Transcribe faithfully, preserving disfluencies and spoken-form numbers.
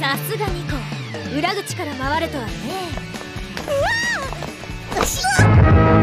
さすがニコ、裏口から回るとはね。 うわー！うしわ